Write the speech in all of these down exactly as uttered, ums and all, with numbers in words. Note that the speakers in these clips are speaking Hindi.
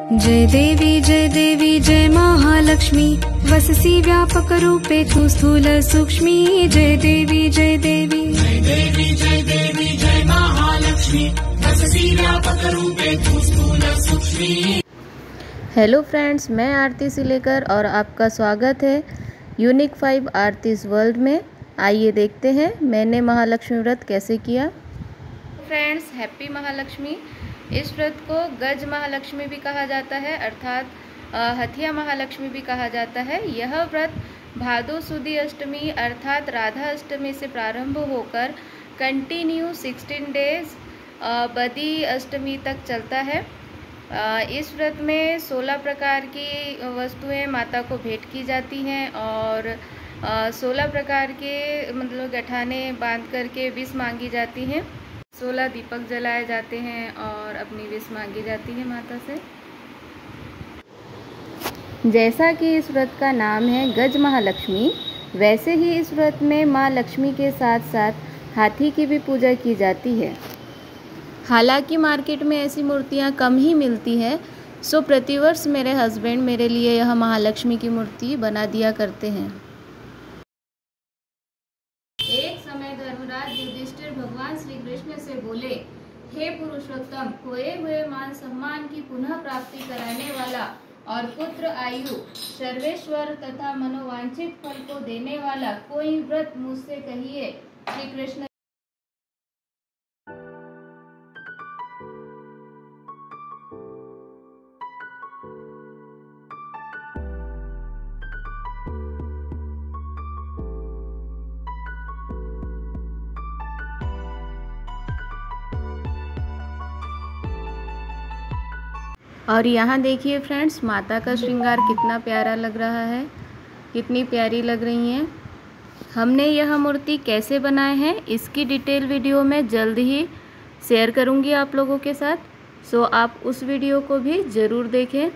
जय देवी जय देवी जय महालक्ष्मी, वससि व्यापक रूपे तु स्थूल सूक्ष्मी। जय देवी जय देवी जय देवी जय देवी जय महालक्ष्मी, वससि व्यापक रूपे तु स्थूल सूक्ष्मी। हेलो फ्रेंड्स, मैं आरती सिलेकर और आपका स्वागत है यूनिक फाइव आरतीज वर्ल्ड में। आइए देखते हैं मैंने महालक्ष्मी व्रत कैसे किया। Friends, happy Mahalakshmi. इस व्रत को गज महालक्ष्मी भी कहा जाता है, अर्थात हथिया महालक्ष्मी भी कहा जाता है। यह व्रत भादो सुदी अष्टमी अर्थात राधा अष्टमी से प्रारंभ होकर कंटिन्यू सिक्सटीन डेज बदी अष्टमी तक चलता है। इस व्रत में सोलह प्रकार की वस्तुएं माता को भेंट की जाती हैं और सोलह प्रकार के मतलब गठाने बांध करके विष मांगी जाती हैं। सोलह दीपक जलाए जाते हैं और अपनी विष मांगी जाती है माता से। जैसा कि इस व्रत का नाम है गज महालक्ष्मी, वैसे ही इस व्रत में माँ लक्ष्मी के साथ साथ हाथी की भी पूजा की जाती है। हालांकि मार्केट में ऐसी मूर्तियाँ कम ही मिलती हैं, सो प्रतिवर्ष मेरे हस्बैंड मेरे लिए यह महालक्ष्मी की मूर्ति बना दिया करते हैं। एक समय धर्मराज युधिष्ठिर भगवान श्री कृष्ण से बोले, हे पुरुषोत्तम, खोए हुए मान सम्मान की पुनः प्राप्ति कराने वाला और पुत्र आयु सर्वेश्वर तथा मनोवांछित फल को देने वाला कोई व्रत मुझसे कहिए। श्री कृष्ण और यहाँ देखिए फ्रेंड्स, माता का श्रृंगार कितना प्यारा लग रहा है, कितनी प्यारी लग रही हैं। हमने यह मूर्ति कैसे बनाए हैं इसकी डिटेल वीडियो मैं जल्द ही शेयर करूँगी आप लोगों के साथ, सो आप उस वीडियो को भी ज़रूर देखें।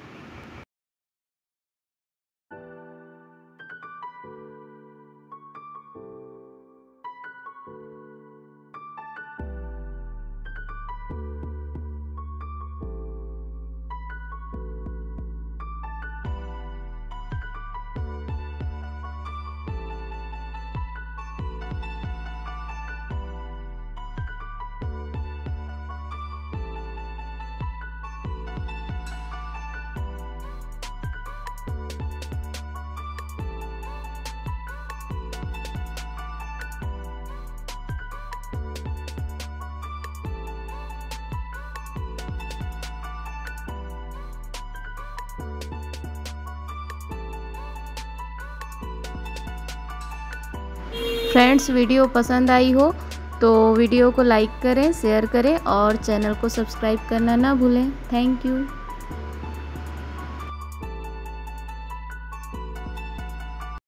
फ्रेंड्स, वीडियो पसंद आई हो तो वीडियो को लाइक करें, शेयर करें और चैनल को सब्सक्राइब करना ना भूलें। Thank you.